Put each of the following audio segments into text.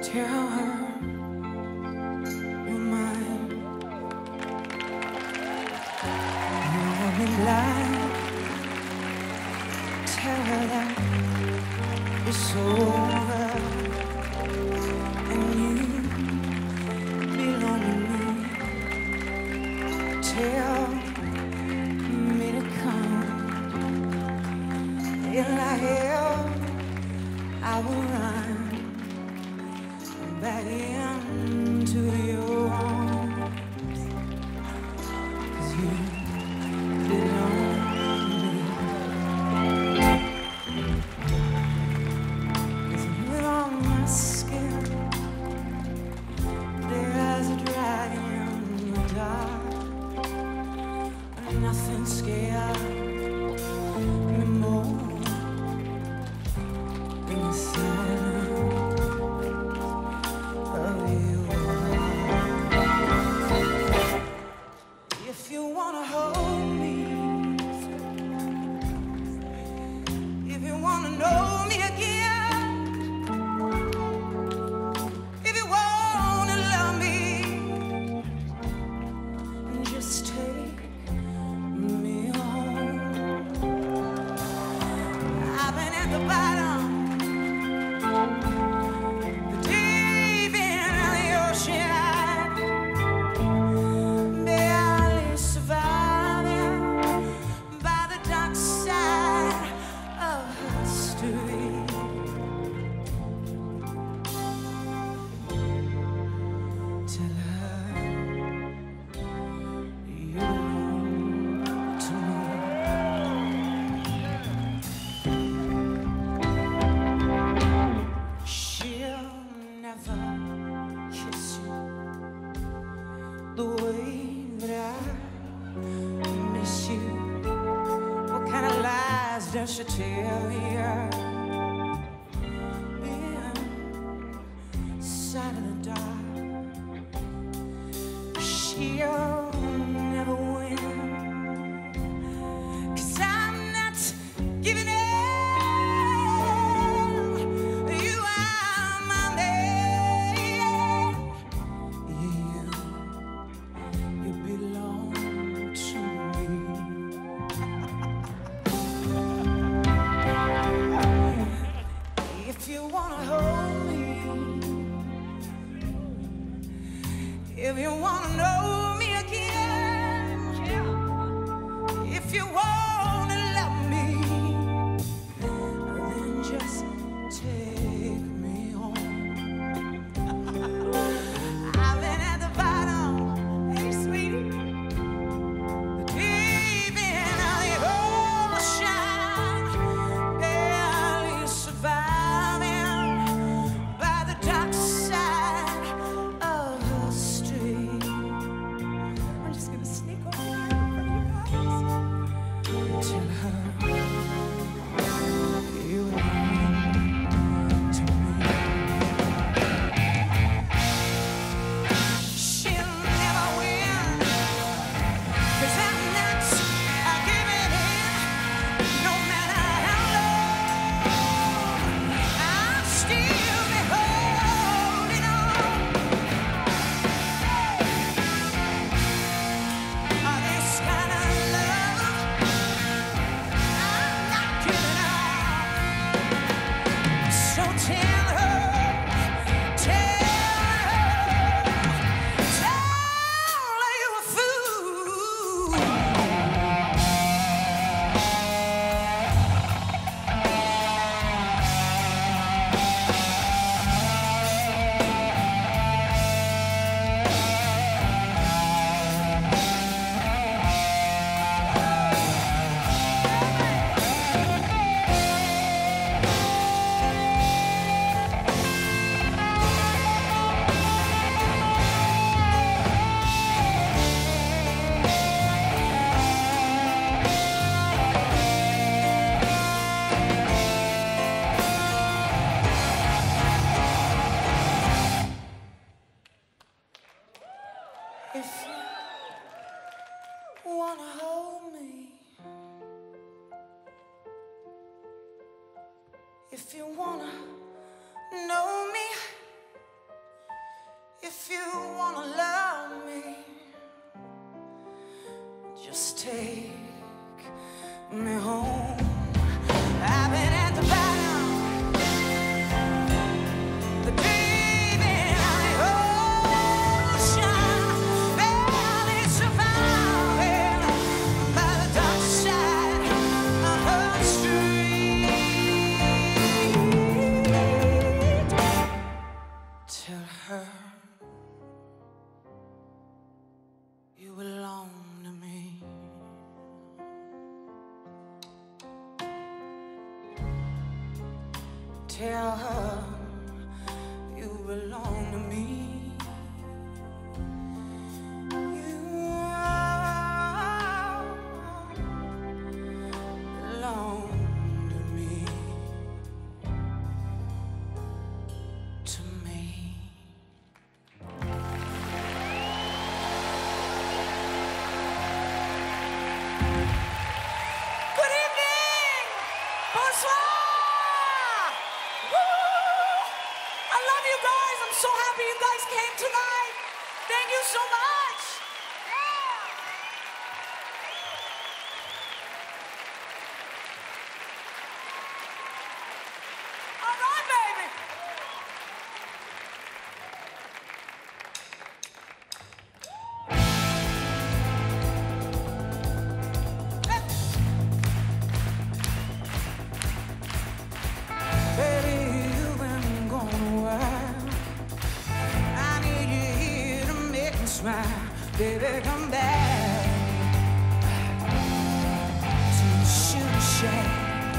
Tell her you're mine. You're in line. Tell her that it's over and you belong to me. Tell me to come. In the hell I will run back into your arms, 'cause you belong to me. 'Cause without my skin, there's a dragon in the dark. Nothing scared me more than the silence of you. If you wanna hold me, if you wanna know me again, if you wanna love me, just take me home. I've been at the bottom, deep in the ocean, barely surviving by the dark side of history. Tell her you belong to me. She'll never kiss you the way that I miss you. What kind of lies does she tell you? Inside of the dark, she'll never win, 'cause I'm not giving in. You are my man. You belong to me. If you wanna hold me, if you wanna know me again, if you wanna love me, then just take me home. I've been at the bottom, hey sweetie, deep in the ocean, barely surviving by the dark side of the street. I'm just gonna sneak over here in front of you guys. Tell her you belong to me. She'll never win, 'cause I'm not giving in. No matter how long, I'll still be holding on. This kind of love, I'm not giving up. So tell her you're a fool. If you wanna hold me, if you wanna know me If you wanna love me, just take me home. I've been at the bottom, the deep end of the ocean, barely surviving by the dark side of the street. Tell her you belong to me. Tell her you belong to me. You belong to me. To me. Good evening. Bonsoir. I love you guys. I'm so happy you guys came tonight. Thank you so much. All right, baby. Baby, you've been gone a while. I need you here to make me smile. Baby, come back to the sugar shack.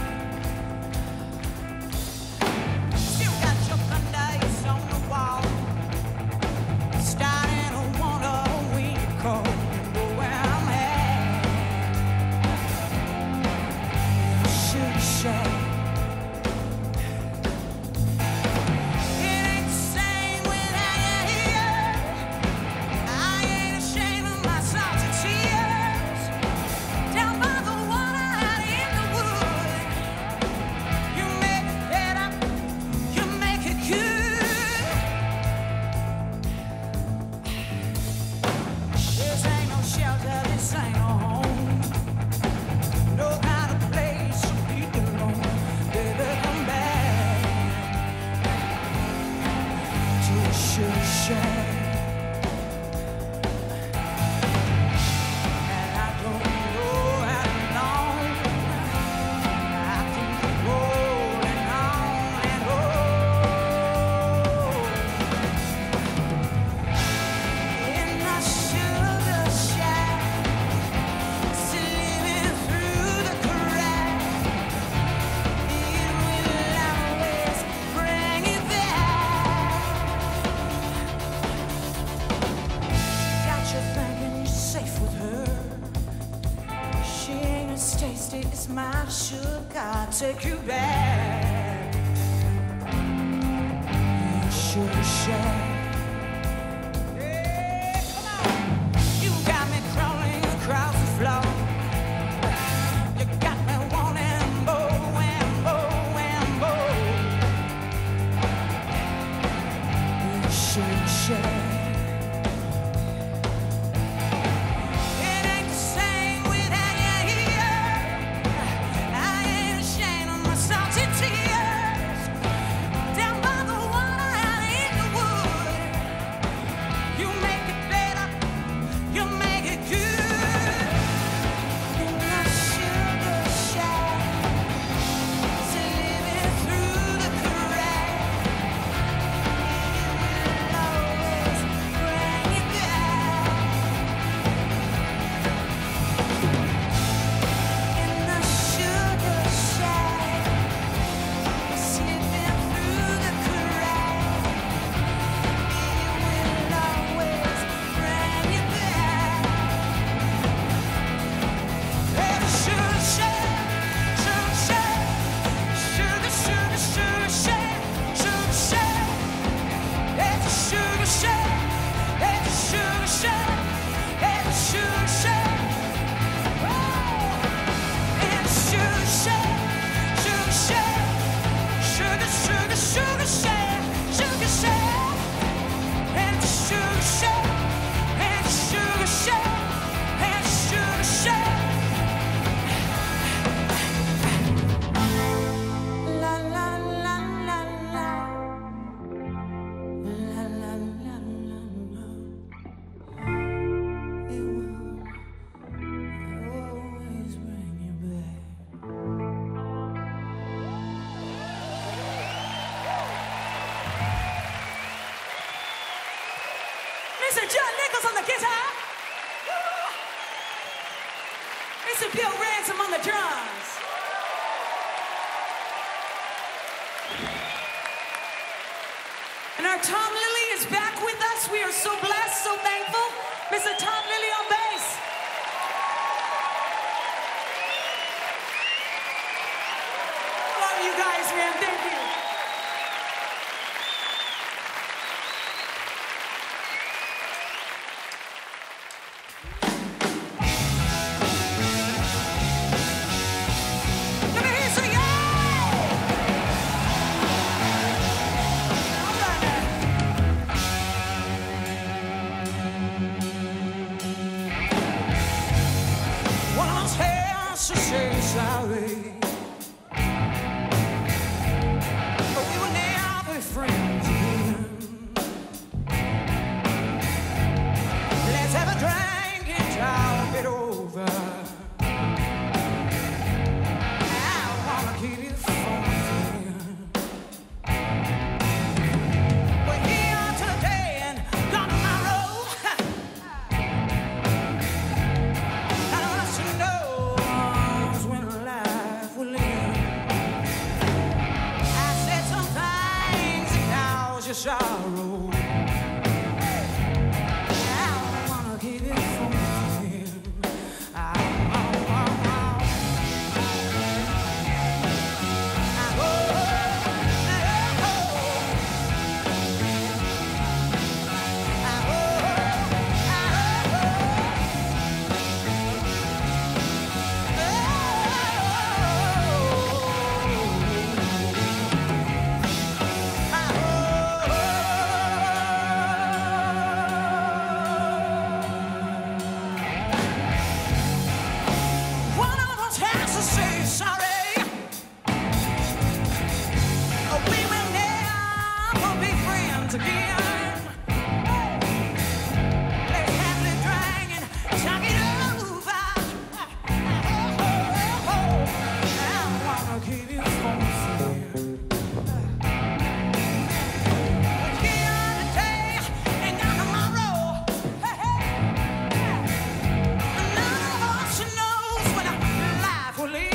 Still got your Mondays on the wall. Starting to wonder when you call. But where I'm at, sugar shack. It ain't the same without you here. I ain't ashamed of my salty tears. Down by the water out in the wood, you make it better, you make it good. This ain't no shelter, this ain't no home. No kind of place to be alone. Baby, come back to the sugar shack. And I don't know how long I can keep holding on and hold. In the sugar shack, slipping through the cracks, it will always bring it back. Got you thinking you're safe with her. She ain't as tasty as my sugar. I'll take you back. Sugar shack. Yeah, come on. You got me crawling across the floor. You got me wanting more and more and more. Sugar shack. It ain't the same without you here. I ain't ashamed of my salty tears. Down by the water out in the wood, John Nichols on the guitar. Mr. Bill Ransom on the drums. And our Tom Lilly is back with us. We are so blessed, so thankful. Mr. Tom Lilly on bass. Love you guys, man. Thank you. Let me hear you say, yeah! All right now. One of us has to say sorry, but we were never friends again. Let's have a drink and talk it over. I wanna keep you from my friend. We're here today and gone tomorrow. I want us to know when life will end. I said some things that cause you sorrow. I wanna keep it from my friend. One of us has to say sorry. We will never be friends again. Let's have a drink and talk it over. I wanna keep you from my friend. We're here today and gone tomorrow. None of us knows when life will end.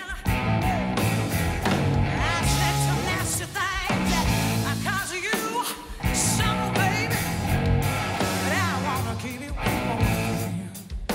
I said some nasty things because of you, summer baby, but I wanna keep you from my friend.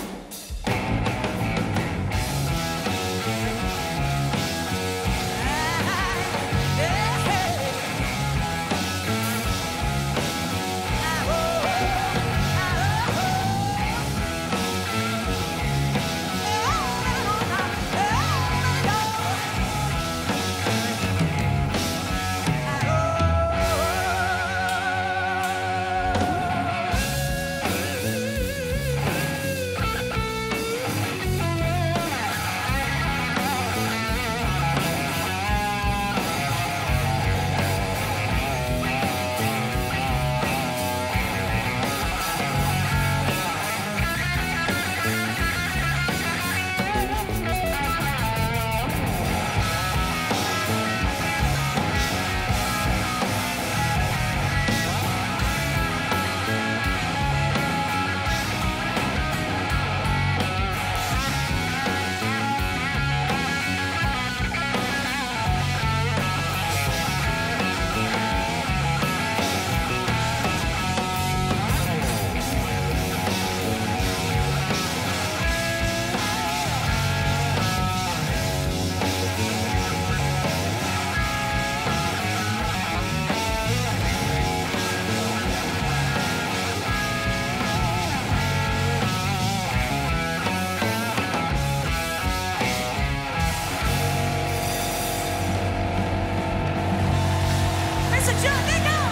Mr. John Nichols!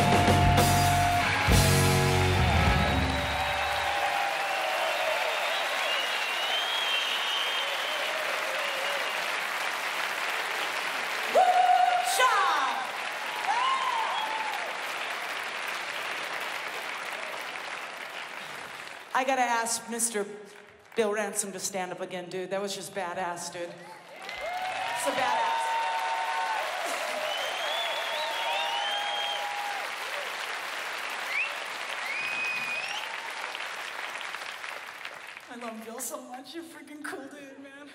Woo-cha! I gotta ask Mr. Bill Ransom to stand up again, dude. That was just badass, dude. It's a badass. so much. You're freaking cool, dude, man.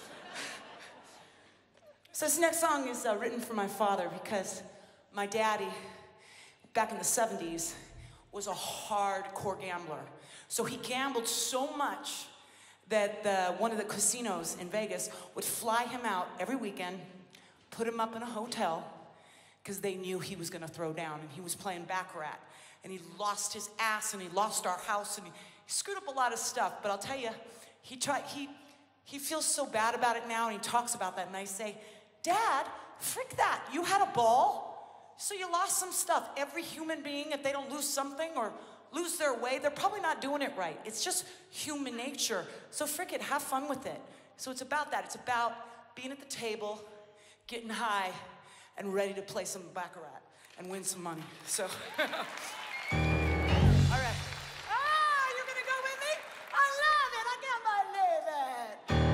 So this next song is written for my father because my daddy, back in the 70s, was a hardcore gambler. So he gambled so much that one of the casinos in Vegas would fly him out every weekend, put him up in a hotel, because they knew he was gonna throw down, and he was playing Baccarat. And he lost his ass, and he lost our house, and he screwed up a lot of stuff. But I'll tell you, he feels so bad about it now, and he talks about that, and I say, Dad, frick that, you had a ball, so you lost some stuff. Every human being, if they don't lose something or lose their way, they're probably not doing it right. It's just human nature. So frick it, have fun with it. So it's about that. It's about being at the table, getting high, and ready to play some Baccarat and win some money. So, all right. Ah, you're gonna go with me? I love it, I can't believe it.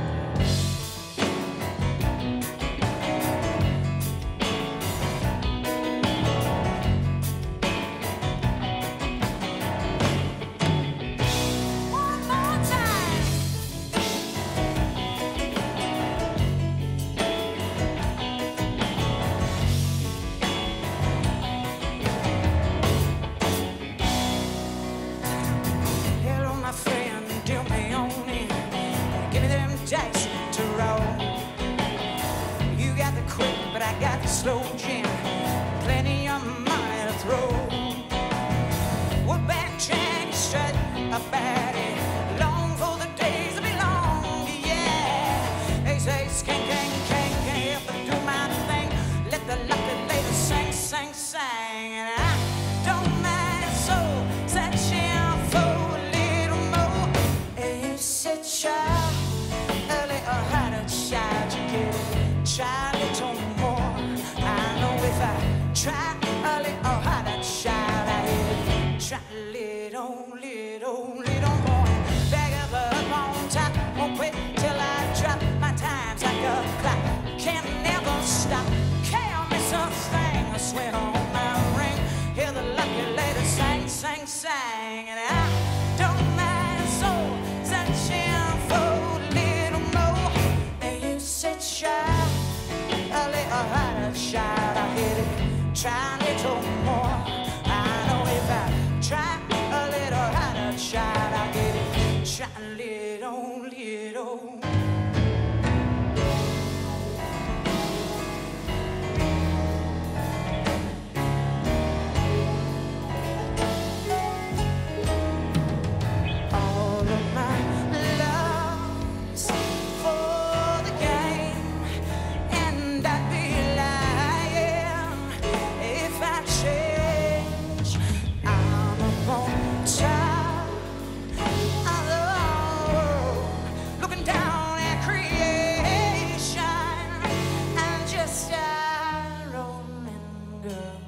One more time. Hello, my friend, do me on in. Give me them dice to roll. You got the quick, but I got the slow gin. Plenty of money to throw. We're back trying to strut a fatty. Long for the days to be long, yeah. They say, skank, kank, kank, kank. If I do my thing, let the lucky lady sing, sing, sing. And I don't mind so searching for a little more. You said, child, a little harder, child, you get it. Try a little more. I know if I try a little harder, child, I hit it. Try a little more. Back up on top, won't quit till I drop. My time's like a clock, can't never stop. Can't miss a thing, I swear on my ring. Hear the lucky lady sing, sing, sing. And I don't mind so searching for a little more. And you said, child, a little harder, child, I hit it. Try a little more. I know if I try a little harder, child, I get it. Try a little. All of my love's for the game, and I'd be lying if I change. I'm up on top of the world, looking down at creation. I'm just a rolling girl.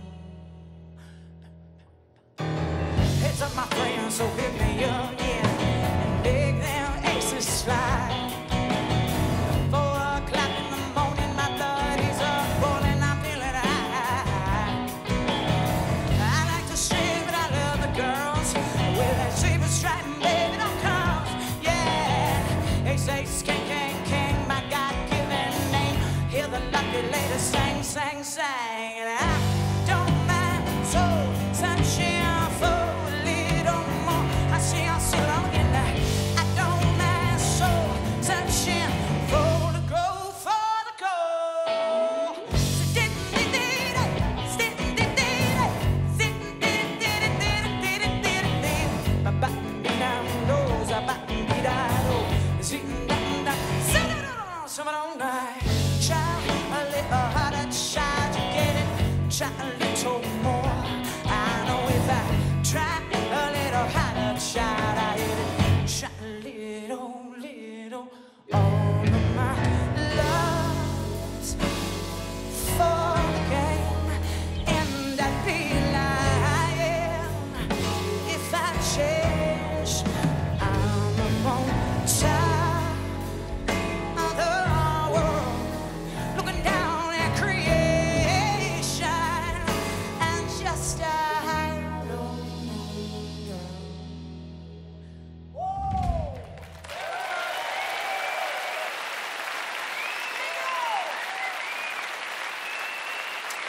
Heads up, my friends, so hit me up, yeah, and make them aces fly. 4 o'clock in the morning, my blood is up boiling, I'm feeling high. I like to sing, but I love the girls with that zebra stripe and baby don't come. Yeah, they say skank, kank, kank, my God-given name. Hear the lucky lady sing, sing, sing. And I don't mind so searching for a little more. I see I'm so long in that. I don't mind so searching for the gold, for the gold. Try a little harder, child, you get it. Try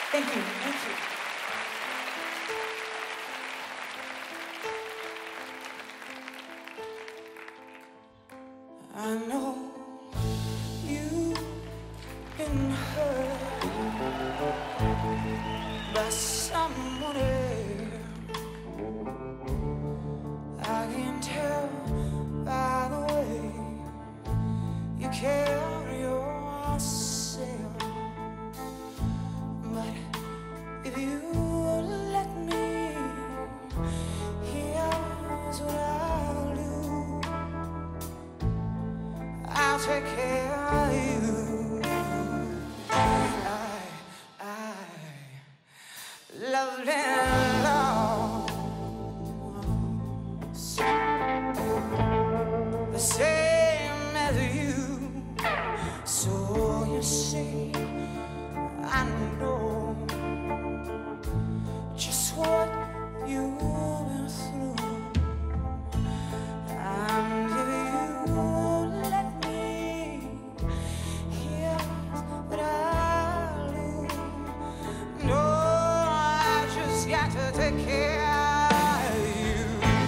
Thank you. Thank you. I know you've been hurt by someone else. I can tell by the way you carry yourself. But if you let me, here's what I'll do. I'll take care of you. I loved and lost the same as you. So you see, I know just what you've been through. And if you let me, here's what I'll do. No, I just got to take care of you.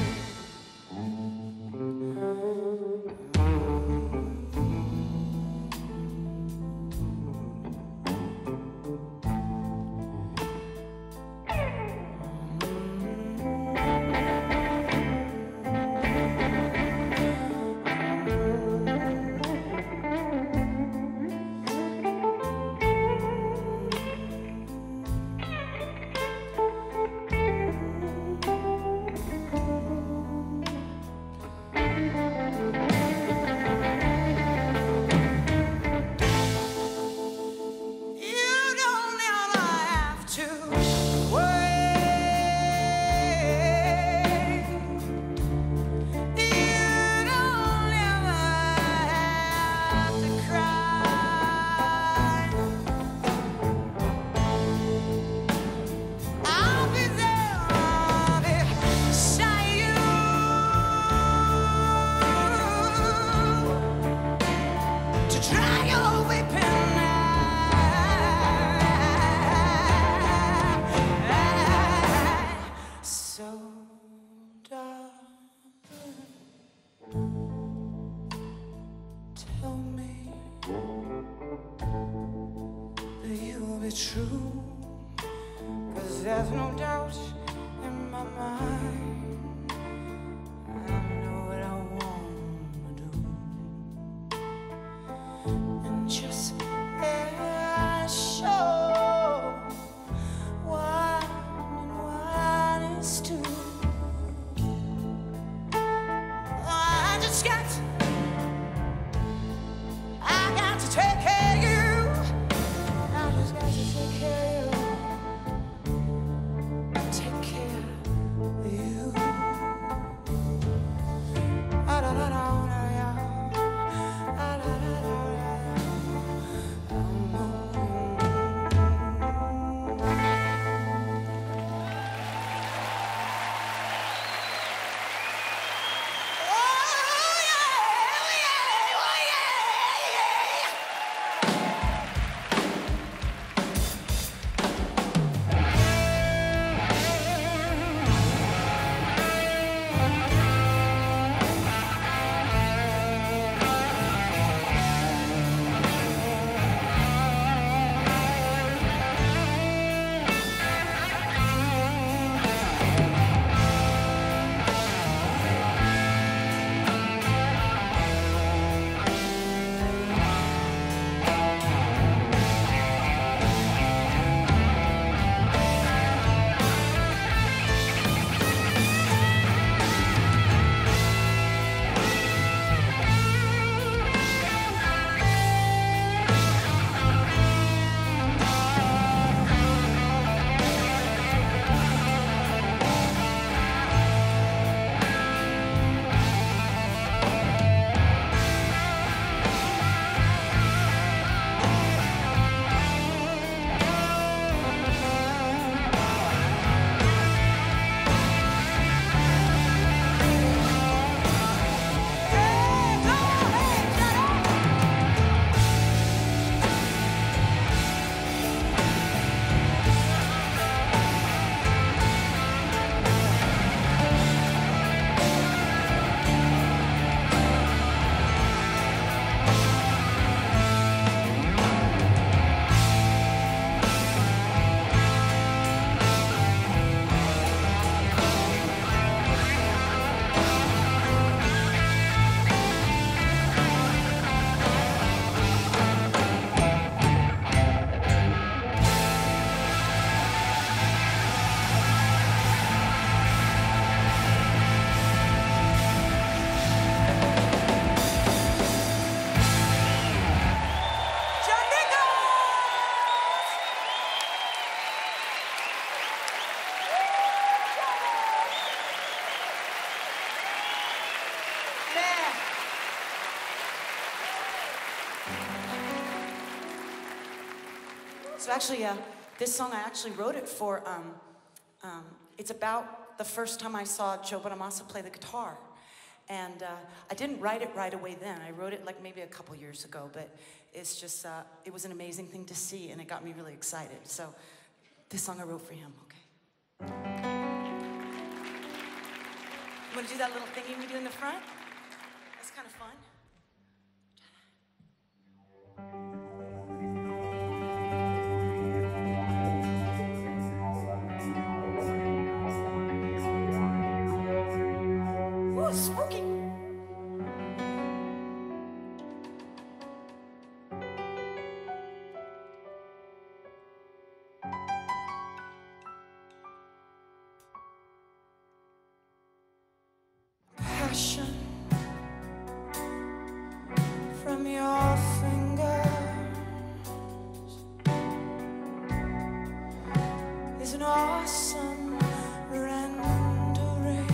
Tell me that you'll be true, 'cause there's no doubt in my mind. I know what I wanna do, and just show one and one is two. I just got to take care of you. I just got to take care of you. Take care of you. So actually, this song, I actually wrote it for, it's about the first time I saw Joe Bonamassa play the guitar. And I didn't write it right away then. I wrote it like maybe a couple years ago, but it's just, it was an amazing thing to see, and it got me really excited. So this song I wrote for him, okay? You want to do that little thingy we do in the front? That's kind of fun. Ooh, spooky. Passion from your fingers is an awesome rendering,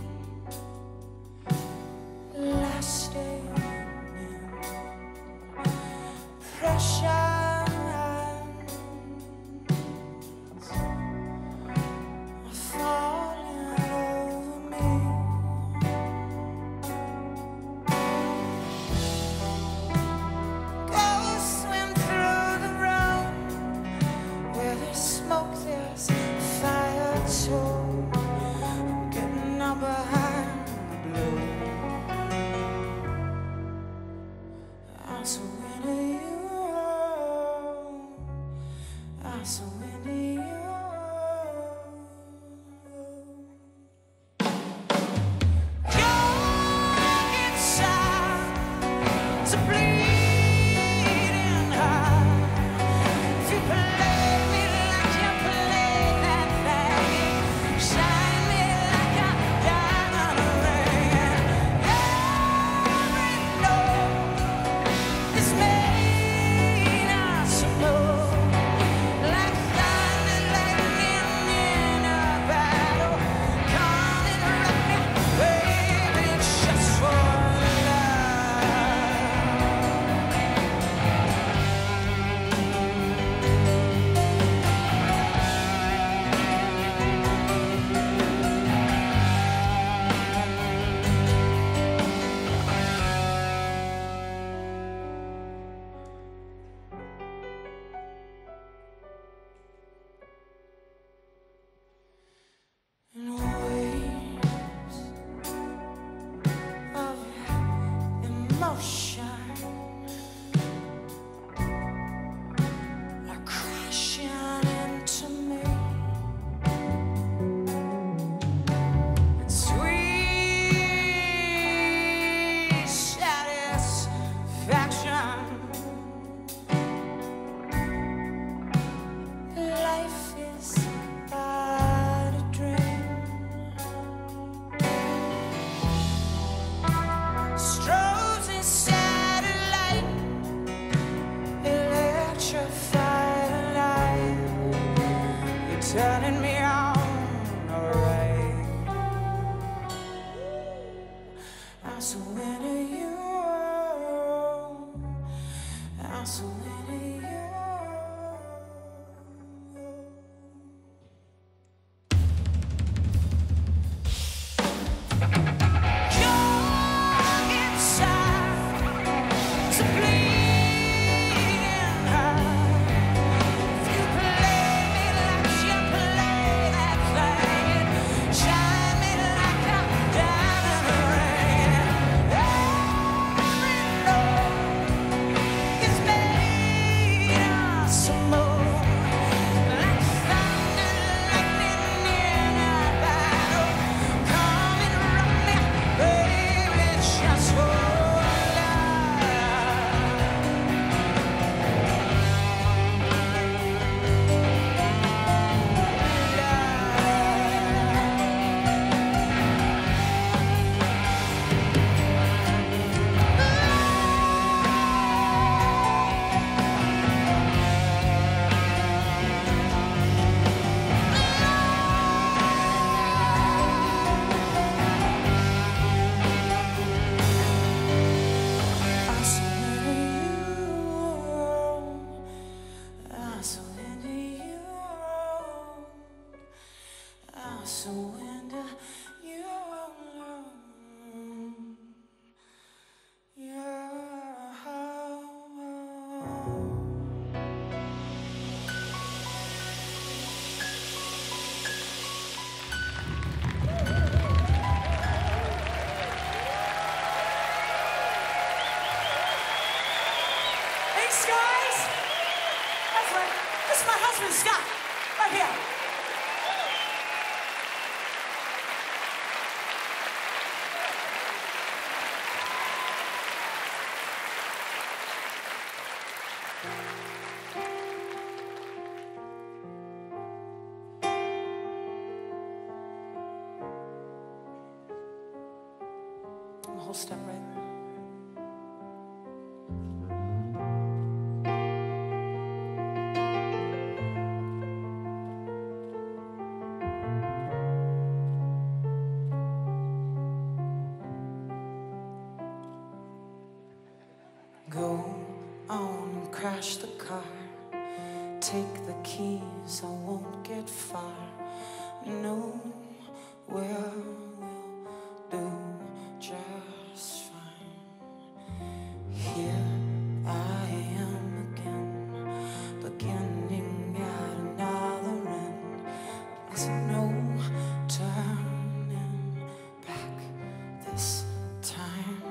lasting impressions are falling over me. Go swim through the room where there's smoke, there's fire too. I'm getting up behind the blue. I'm so into you. I'm so into you. Young inside, it's a bleeding heart. If you play me like you play that thing, shine me like a diamond ring. Every note is made out of blue, like thunder, lightning in a battle. Come and rock me, baby, just for love. In waves of emotion are crashing into me. Sweet satisfaction. Life is but a dream. Strobes and satellite, electrified alive. You're turning me on, alright. I'm so into you. I'm so into you. Young inside, it's a bleeding heart. If you play me like you play surrender your love. Thanks, guys. This is my husband, Scott, right here. A whole step right there. Go on and crash the car. Take the keys, I won't get far. No, we'll do just fine. Here I am again, beginning at another end. There's no turning back this time.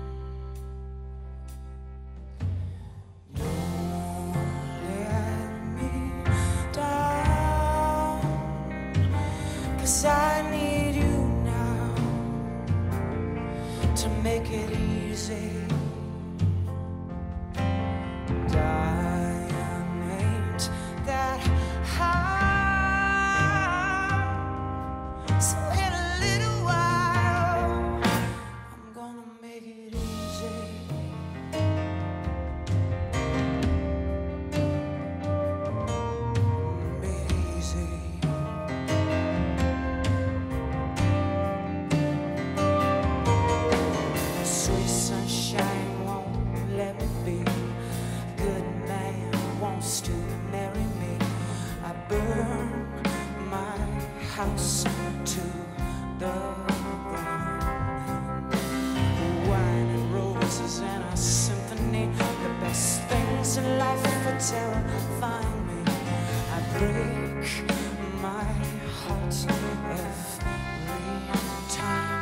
I need you now to make it easy. And I ain't that high, so in a little while I'm gonna make it easy. Make it easy. Sunshine won't let me be. Good man wants to marry me. I burn my house to the ground. Wine and roses and a symphony. The best things in life for terrifying me. I break my heart every time.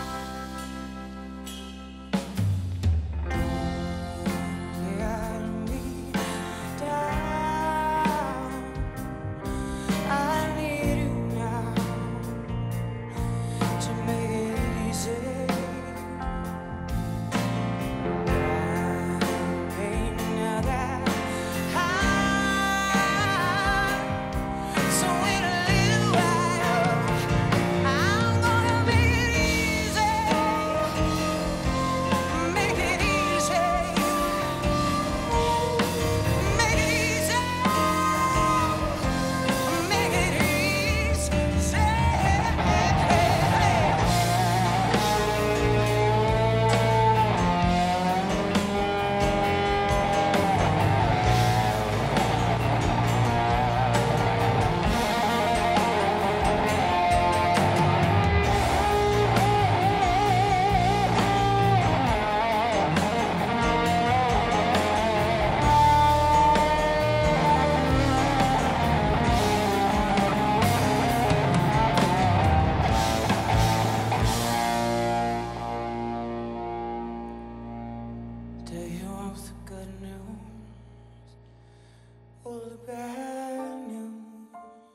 Do you want the good news or the bad news?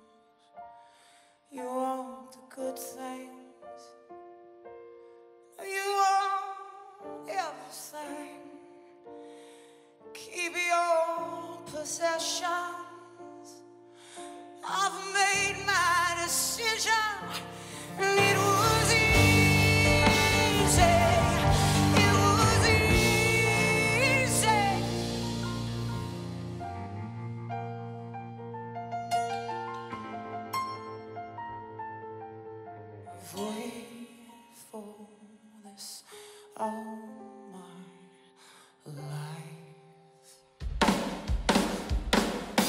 You want the good things, you want everything. Keep your possessions. I've made my decision, and it was easy. Wait for this all my life.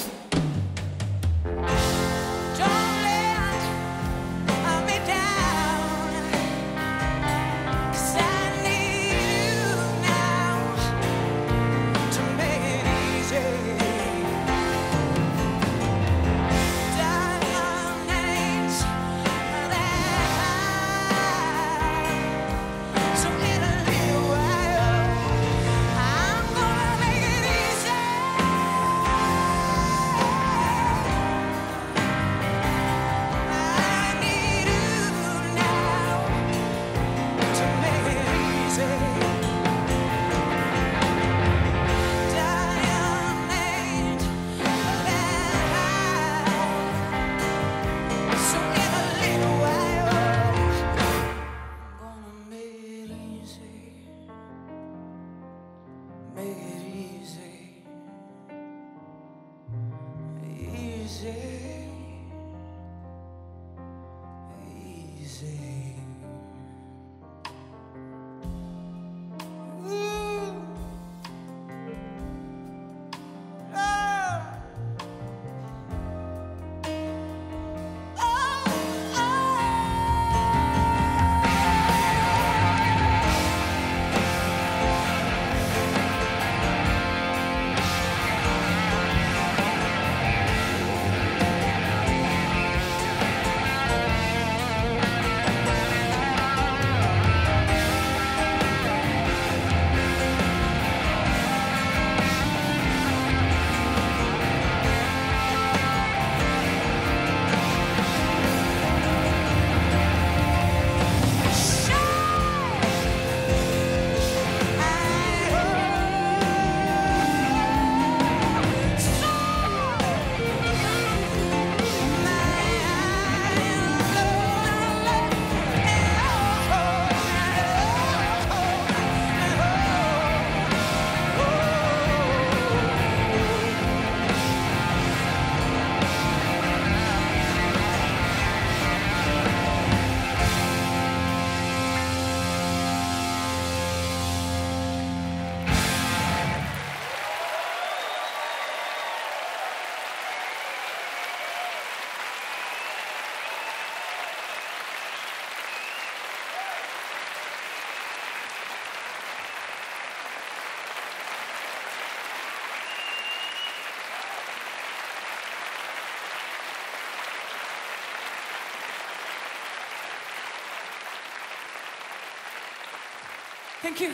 Thank you.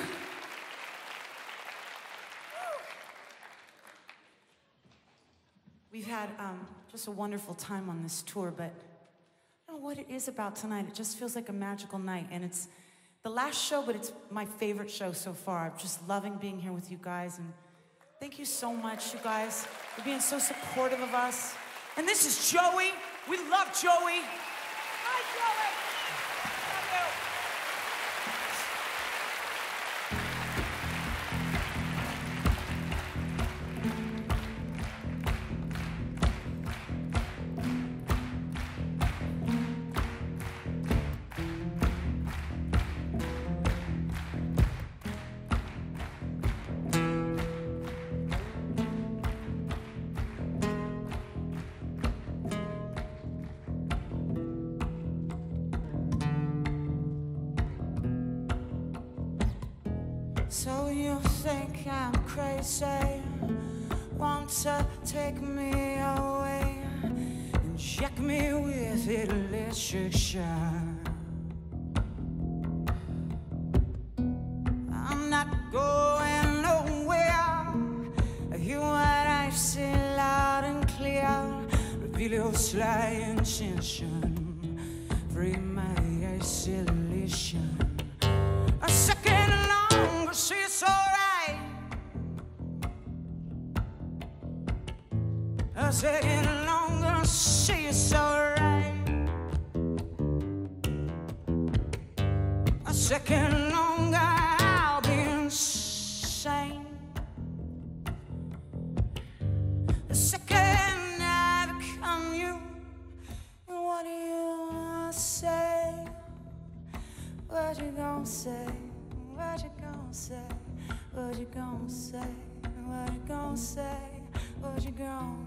We've had just a wonderful time on this tour, but I don't know what it is about tonight. It just feels like a magical night, and it's the last show, but it's my favorite show so far. I'm just loving being here with you guys, and thank you so much, you guys, for being so supportive of us. And this is Joey. We love Joey. Hi, Joey. Love you. So you think I'm crazy, want to take me away, inject me with electrician. I'm not going nowhere. Hear what I say loud and clear. Reveal your sly intention. Free my isolation. A second longer, see it's alright. A second longer, see it's alright. A second longer, I'll be insane. The second I become you, what do you wanna say? What you gonna say? What you gonna say? What you gonna say? What you gonna say? What you gonna?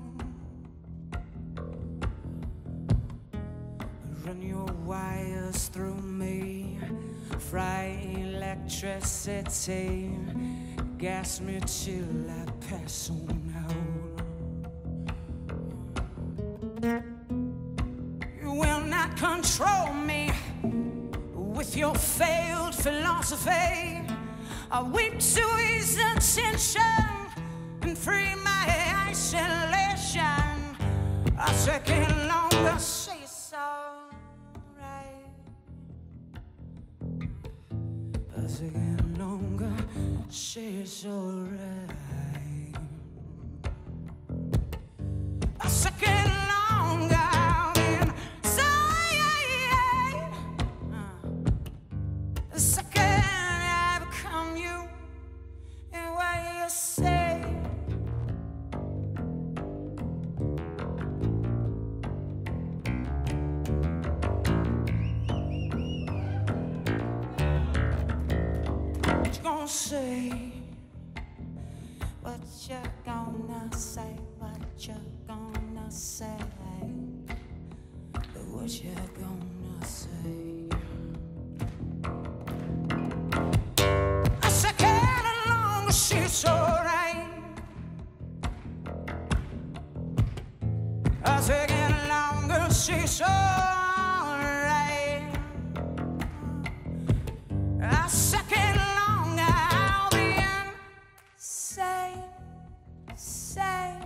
Run your wires through me, fry electricity, gas me till I pass on out. You will not control me with your failed philosophy. I weep to ease attention and free my isolation. A second longer, say it's alright. A second longer, say it's alright. A second longer, I'll be inside. The second I become you, and what you say. say? What you gonna say? What you gonna say? What you gonna say? I said, get along, she's alright. I said, get along, she's alright. I said, get along, I'll be insane, sane.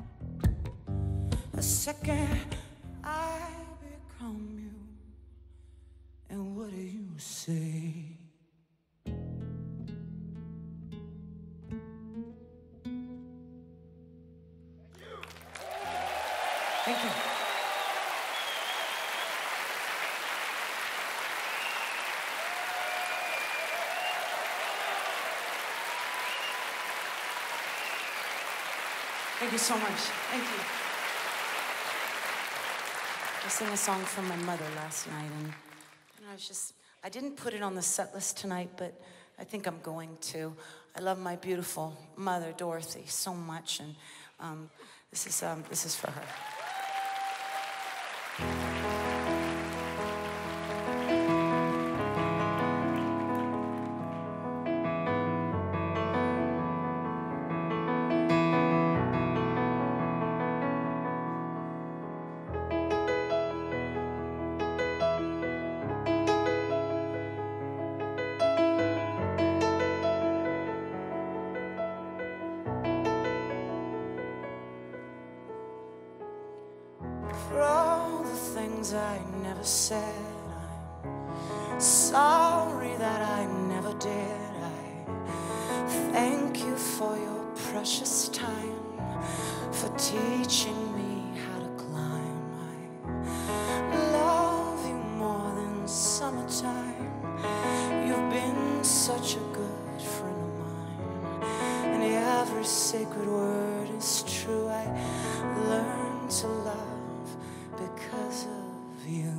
A second, I become you. And what do you say? Thank you. Thank you so much. Thank you. I sang a song from my mother last night, and I didn't put it on the set list tonight, but I think I'm going to. I love my beautiful mother, Dorothy, so much, and this is for her. For all the things I never said, I'm sorry that I never did. I thank you for your precious time, for teaching me how to climb. I love you more than summertime. You've been such a good friend of mine, and every sacred word is true. I learned to love because of you.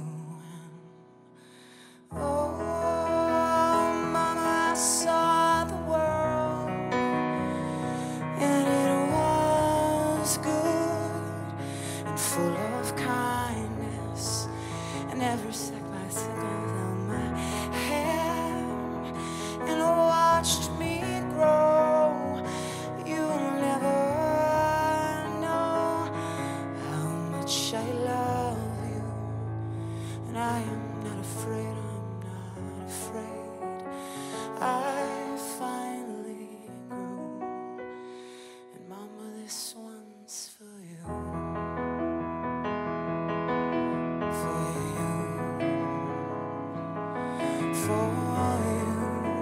Oh, Mama, I saw the world, and it was good and full of kindness, and every step I took held my hand and watched me grow. You'll never know how much I love. And I am not afraid, I'm not afraid. I finally grew. And Mama, this one's for you. For you. For you.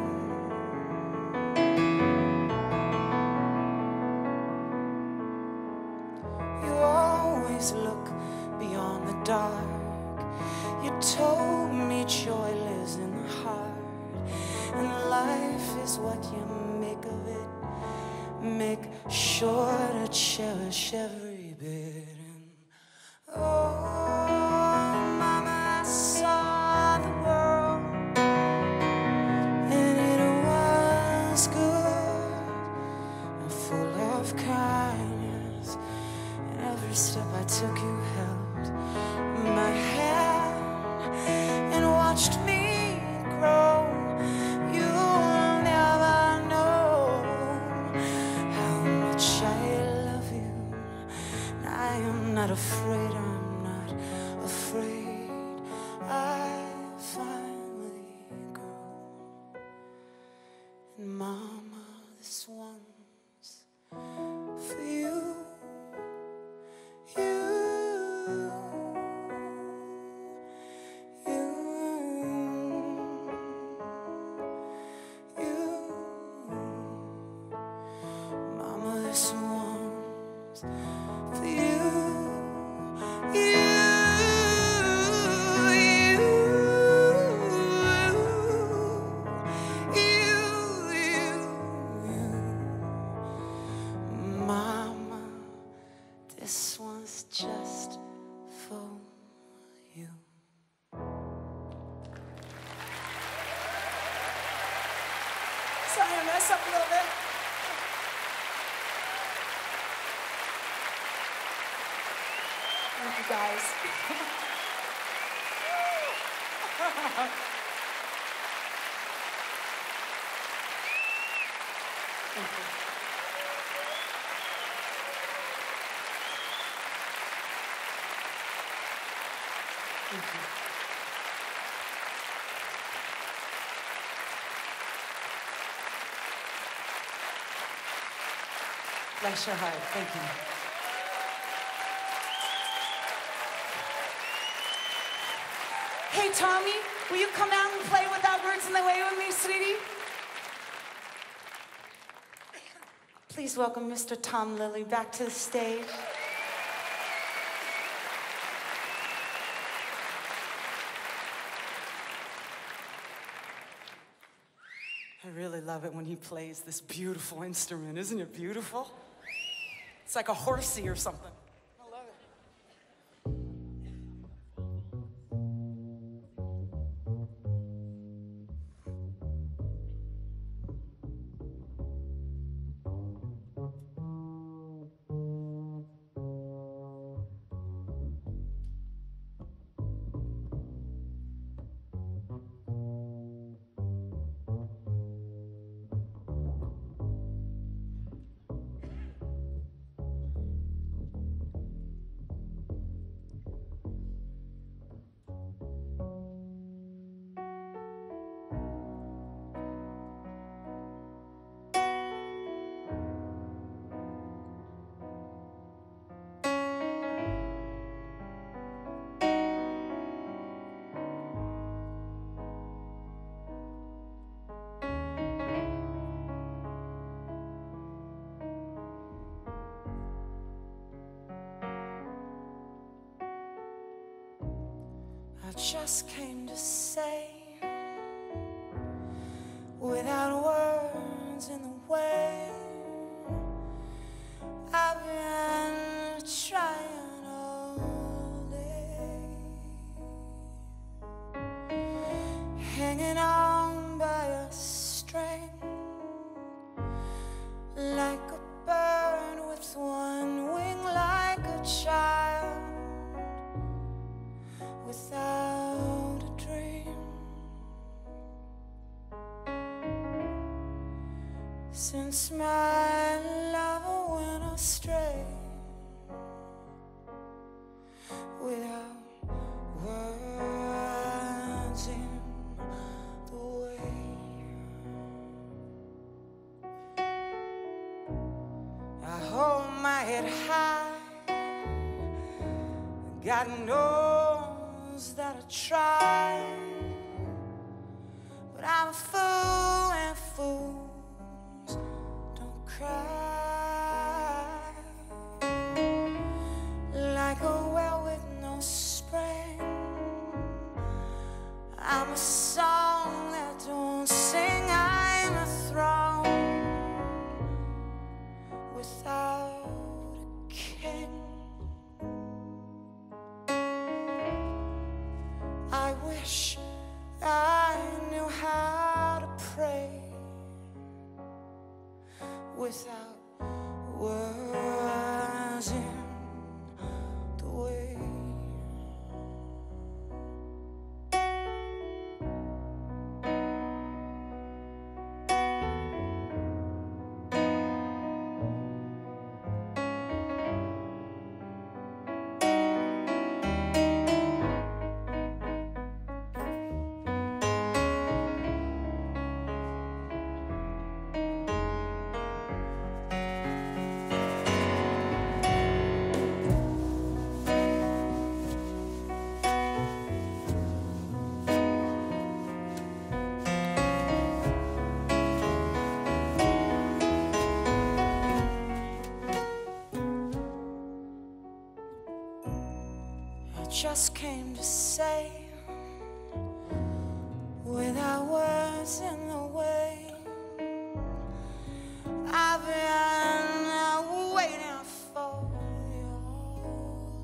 You always look beyond the dark. You told me joy lives in the heart, and life is what you make of it. Make sure to cherish every bit. And oh, Mama, I saw the world, and it was good and full of kindness. And every step I took, you held my hand and watched me grow. You'll never know how much I love you. And I am not afraid, I'm not afraid. I finally grew. And Mama, this one's for you. This one's for you, Thank you, guys. Thank you. Thank you. Bless your heart. Thank you. Hey, Tommy, will you come out and play Without Words in the Way with me, sweetie? Please welcome Mr. Tom Lilly back to the stage. I really love it when he plays this beautiful instrument. Isn't it beautiful? It's like a horsey or something. I love it. I just came to say, without words in the way, I've been trying all day, hanging on by a string, like a bird with one wing, like a child without a dream. Since my lover went astray, without words in the way, I hold my head high. God knows that I try, but I'm a fool and fools don't cry. Like a well with no spring, I'm a song that don't sing. I'm a throne without a king. I wish I knew how to pray without words in the way. Just came to say, without words in the way, I've been waiting for you all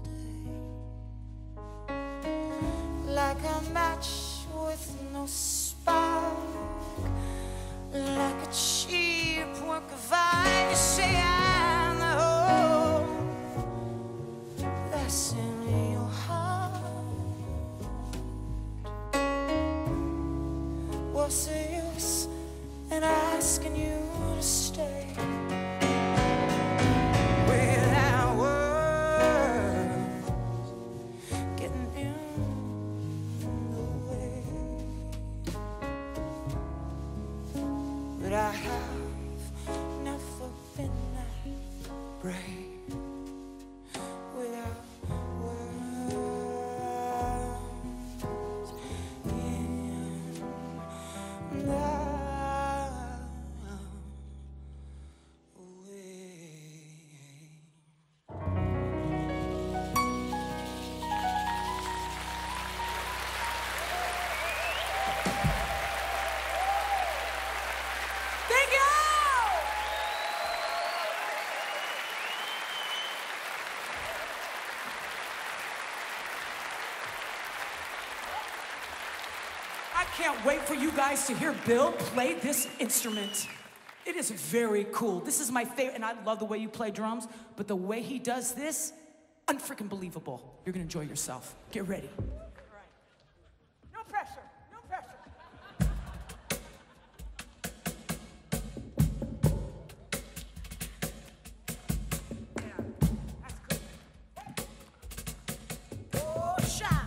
day, like a match with no spark, like a cheap work of art. You say I'm the whole that's in you. heart. What's the use in asking you to stay? Without words getting in the way. But I have never been that brave without words in the way. Thank you! I can't wait for you guys to hear Bill play this instrument. It is very cool. This is my favorite, and I love the way you play drums, but the way he does this, unfreaking believable. You're gonna enjoy yourself. Get ready. No pressure, no pressure. Yeah, that's cool. Oh, shine.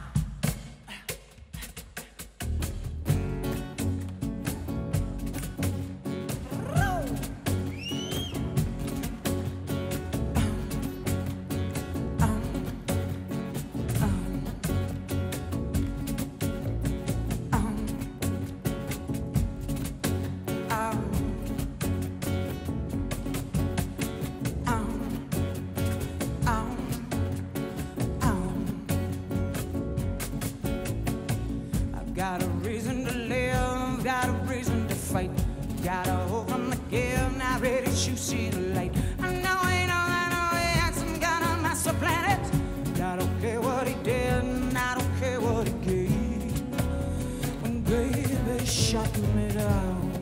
Got a reason to live, got a reason to fight. Got a hope from the gift, not ready to see the light. I know he had some kind of master planet. I don't care what he did, and I don't care what he gave. When baby shot me down,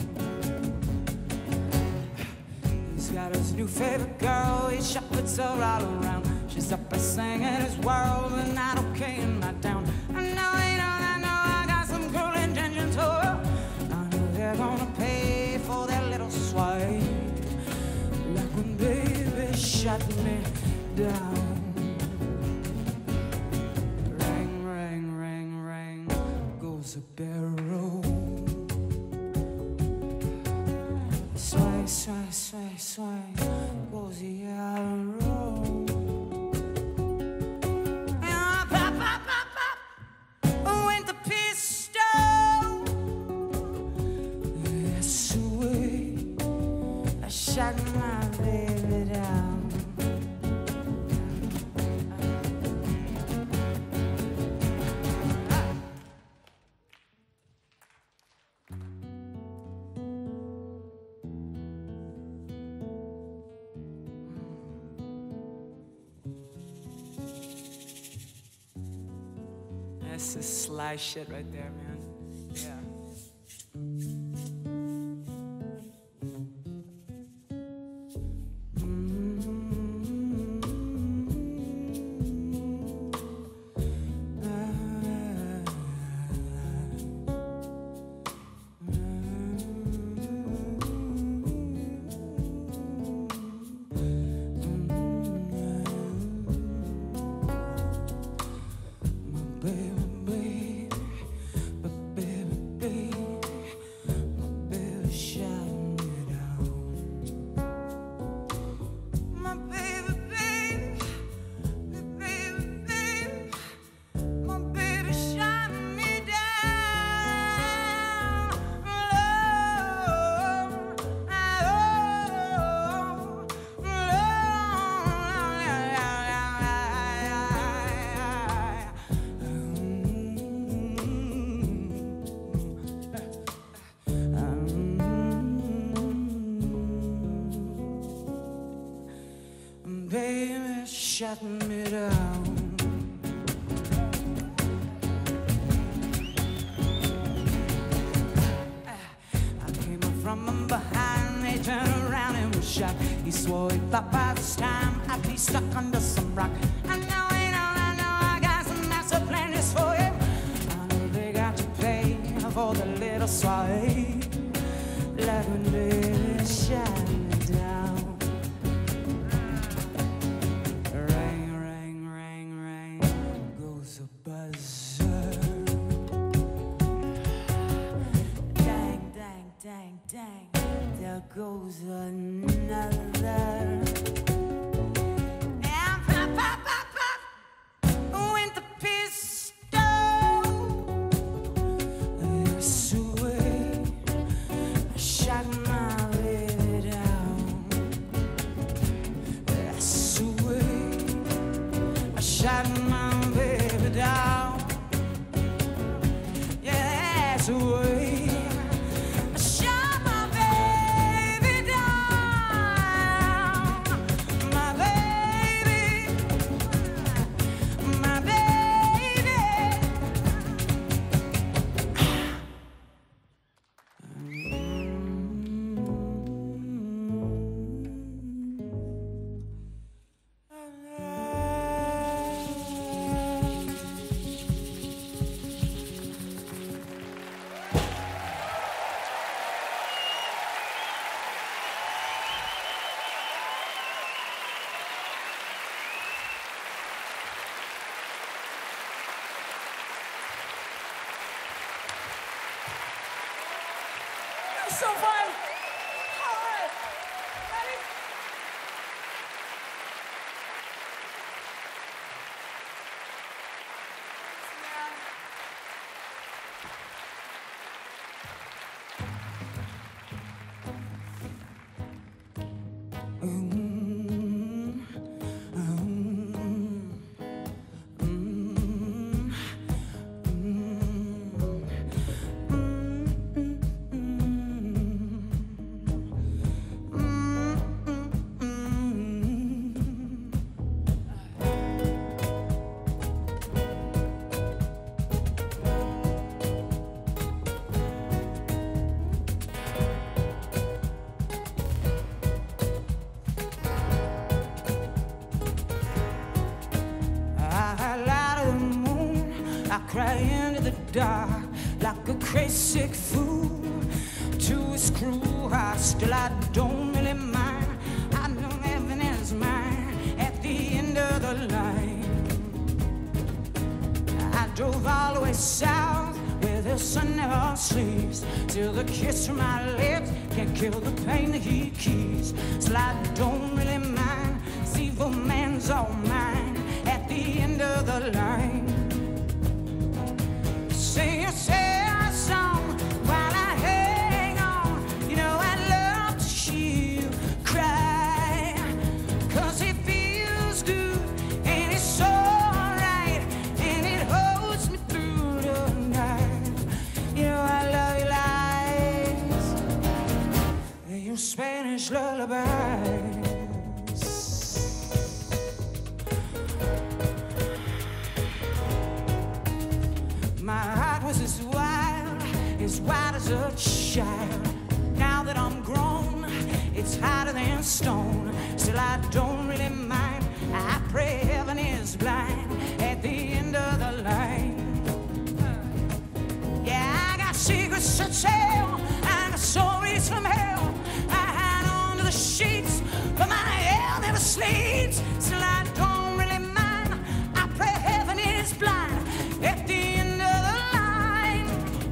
he's got his new favorite girl, he shepherds her all around. She's up and singing his world, and I don't care in my town. I know he don't. They're gonna pay for their little swipe, like when baby shut me down. Ring, ring, ring, ring, goes a barrel. Sway, sway, sway, sway, goes the arrow. And pop, pop, pop, pop, went the pistol. Shut my baby down. That's the sly shit right there, man. Yeah. Baby, shut me down. I came up from behind, they turned around and was shot. He swore he'd pop by this time, I'd be stuck under some rock. I know I sway like when baby shine down. Ring, ring, ring, ring goes a buzzer. Dang, dang, dang, dang, there goes another. And pop, pop, pop, pop went the pistol. This way I shot my baby down. That's the way I shot my baby down. Yeah, that's the way I shot my baby down. My baby, my baby. That's so fun. All right. Ready? I cry into the dark like a crazy sick fool. To his crew, still I don't really mind. I know heaven is mine at the end of the line. I drove all the way south where the sun never sleeps, till the kiss from my lips can't kill the pain that he keeps. Still I don't really mind. This evil man's all mine at the end of the line. Sing a sad song while I hang on. You know I'd love to hear you cry, 'cause it feels good and it's so right, and it holds me through the night. You know I love your lies and your Spanish lullabies. My heart was as wild as a child. Now that I'm grown, it's harder than stone. Still I don't really mind. I pray heaven is blind at the end of the line. Yeah, I got secrets to tell. I got stories from hell. I hide under the sheets, but my hell never sleeps. Still I don't really mind. I pray heaven is blind at the end of the line.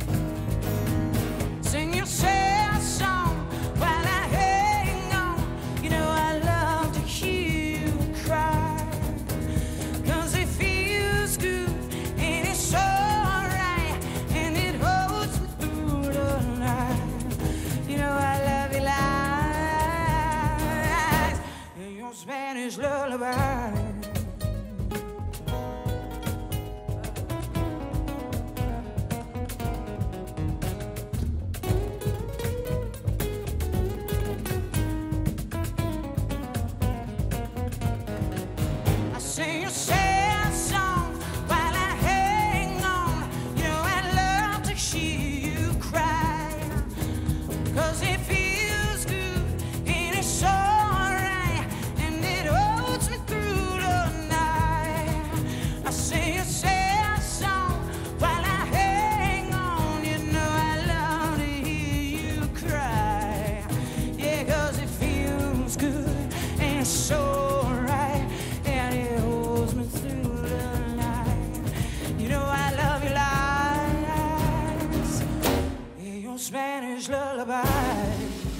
Sing your sad song while I hang on. You know I love to hear you cry, 'cause it feels good and it's so right, and it holds me through the lullaby.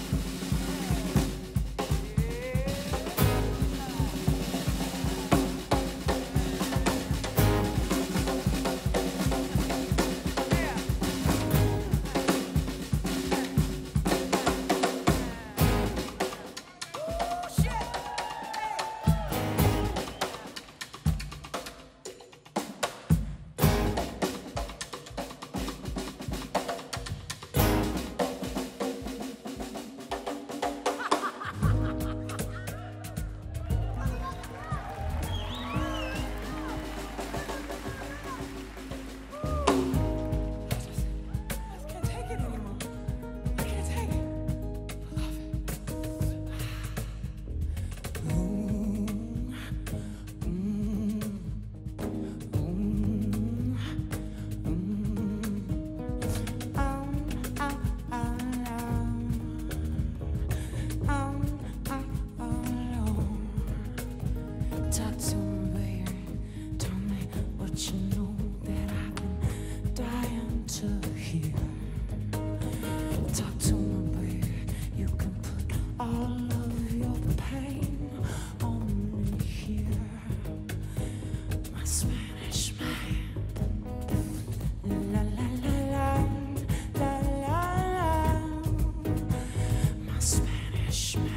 Talk to me, baby. Tell me what you know that I've been dying to hear. Talk to me, baby. You can put all of your pain on me here. My Spanish man. La la la la la la la. My Spanish man.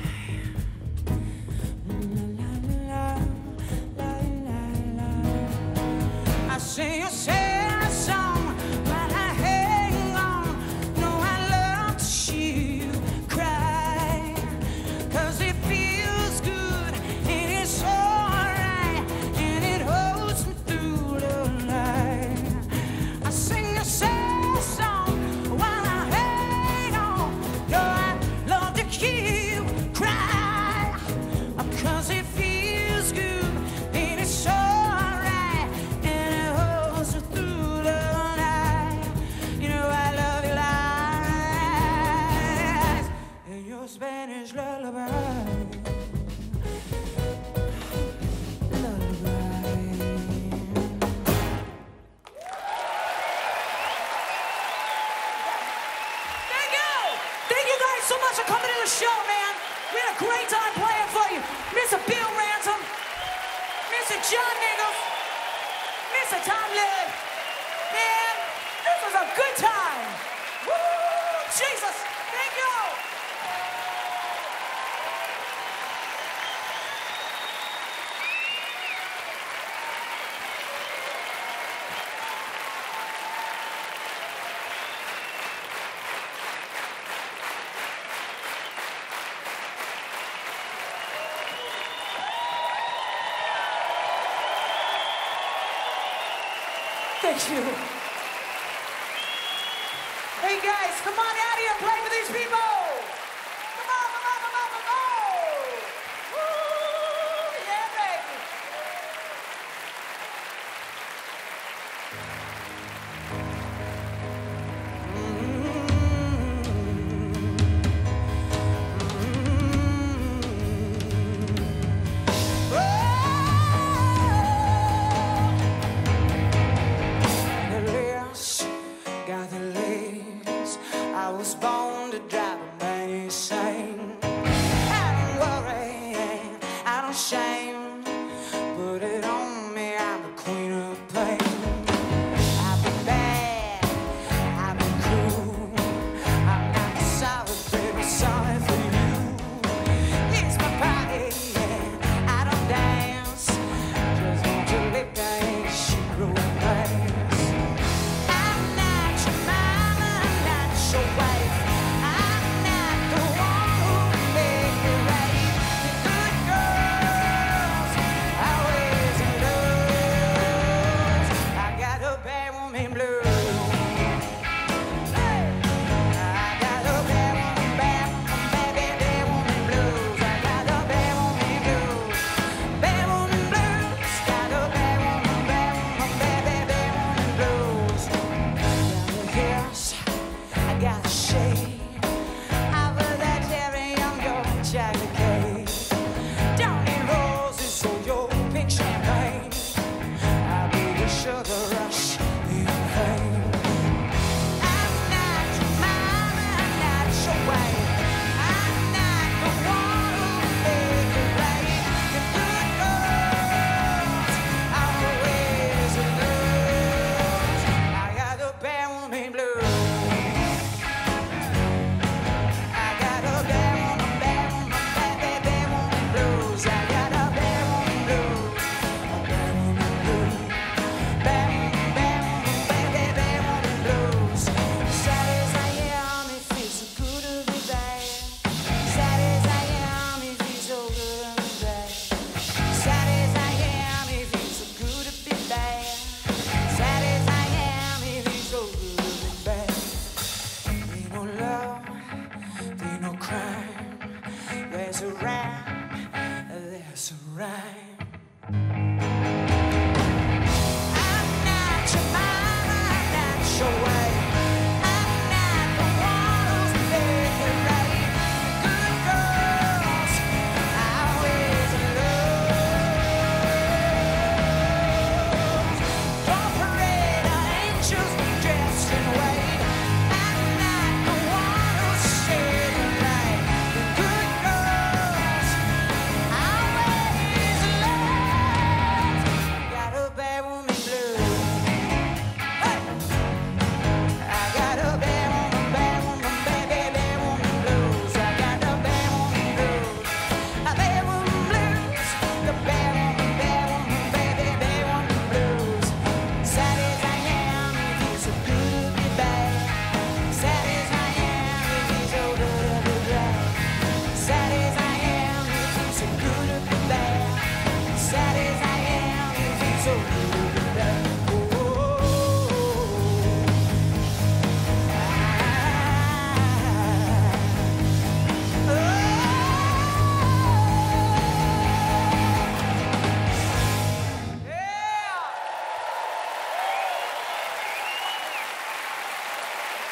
Sing a sad song while I hang on. No, I love to see you cry, 'cause it feels good and it's alright, and it holds me through the night. I sing a sad song while I hang on. No, I love to hear you cry, 'cause it feels good and it's alright. Spanish lullaby. Thank you guys so much for coming to the show, man. We had a great time playing for you. Mr. Bill Ransom, Mr. John Nichols, Mr. Tom Lid. Man, this was a good time. Woo! Jesus, thank you. Thank you. Hey guys, come on out here and play for these people. Come on, come on, come on, come on. Woo, yeah, baby. Got the legs. I was born to drive a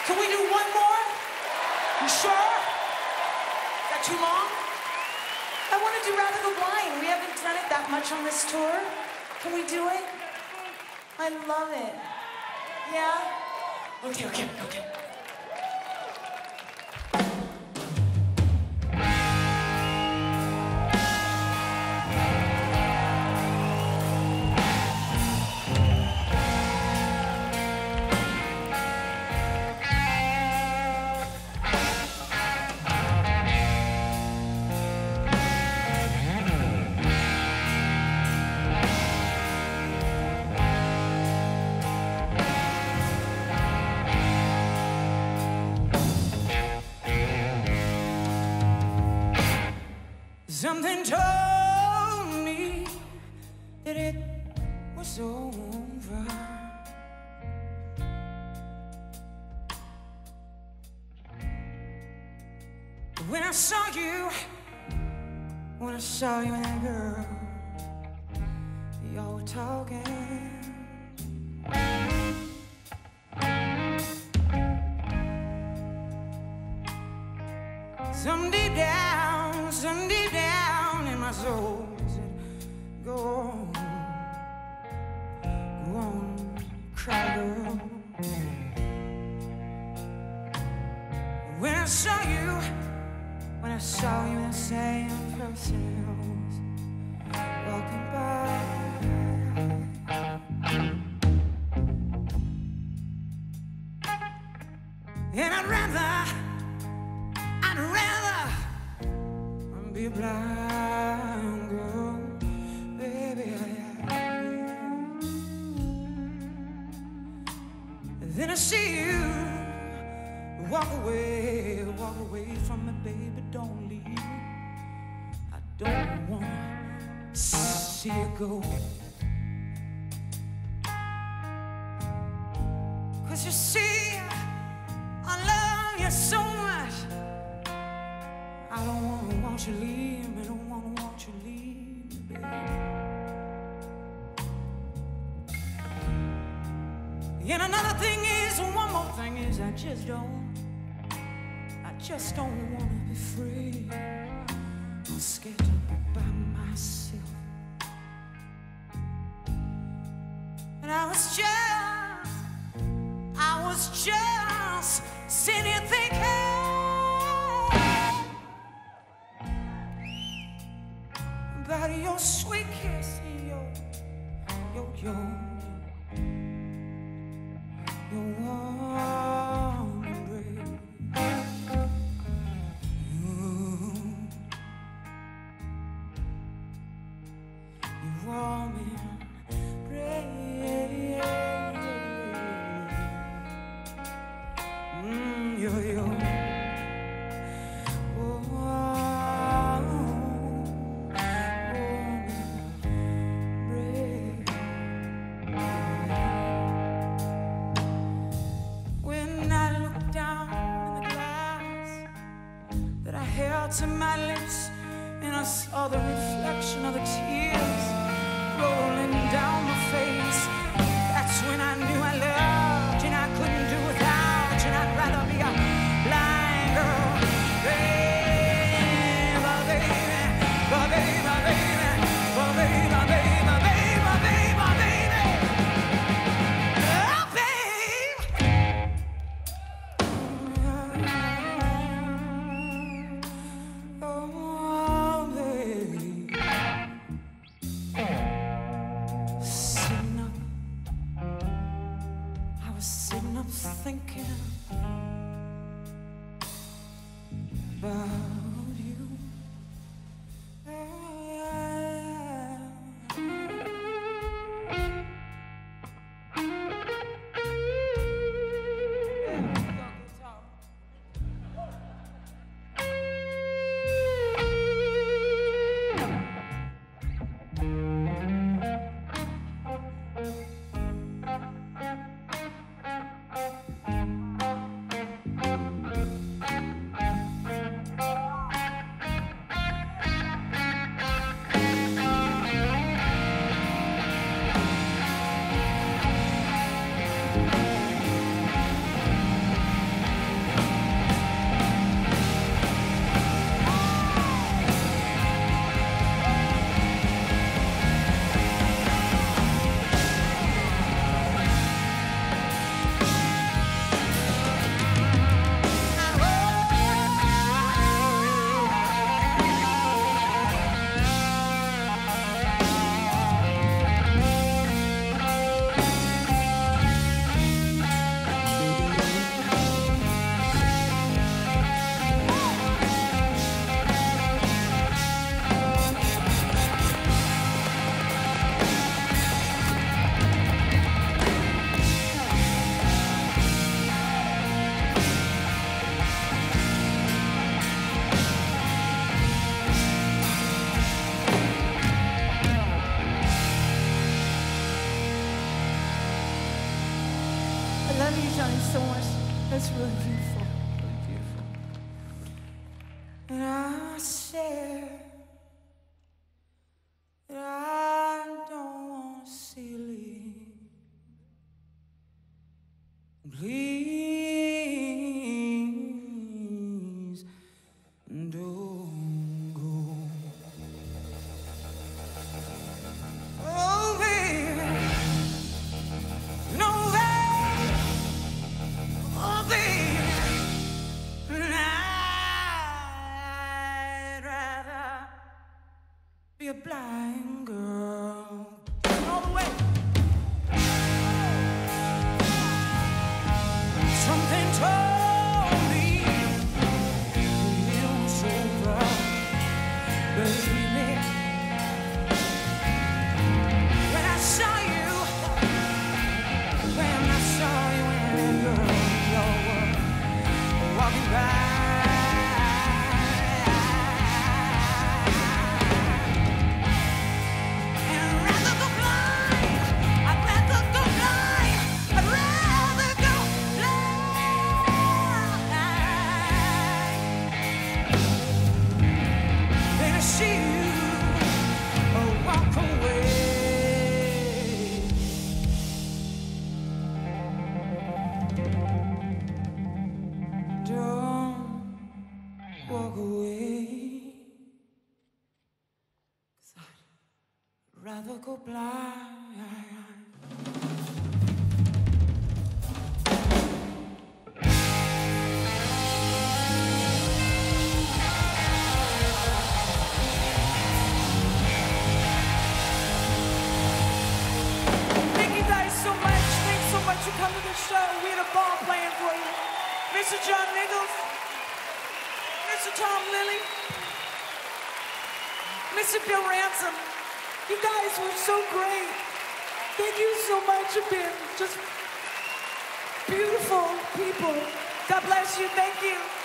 Can we do one more? You sure? Is that too long? I want to do Rather Go Blind. We haven't done it that much on this tour. Can we do it? I love it. Yeah? Okay. Something told me that it was over. When I saw you and that girl, y'all were talking. Some deep down in my soul said, go on, cry, girl. When I saw you in the same person walking by, and I'd rather be a blind girl, baby. Then I see you walk away from me, baby. Don't leave. I don't wanna see you go. 'Cause you see, I love you so much. I don't want you to leave me, don't want you to leave me, baby. And another thing is, one more thing is, I just don't want to be free. I'm scared to be by myself. And I was just sitting here thinking about your sweet kiss and your warm embrace. You warm embrace. To my lips, and I saw the reflection of the tears rolling down my face. That's when I knew I loved you, and I couldn't do without you, and I'd rather be a blind girl, baby, thinking about you. love you, Johnny, so much. That's really beautiful. Really beautiful. And I said that I don't want to see you leave. Please don't go. Oh, baby, no way. Oh, baby, I'd rather be a blind girl. All the way. Something told me you so proud, baby. When I saw you, when you were walking by. Walk away, 'cause I'd rather go blind. Thank you guys so much. Thanks so much for coming to the show. We had a ball playing for you. Mr. John Nichols, Mr. Tom Lilly, Mr. Bill Ransom, you guys were so great. Thank you so much for being just beautiful people. God bless you. Thank you.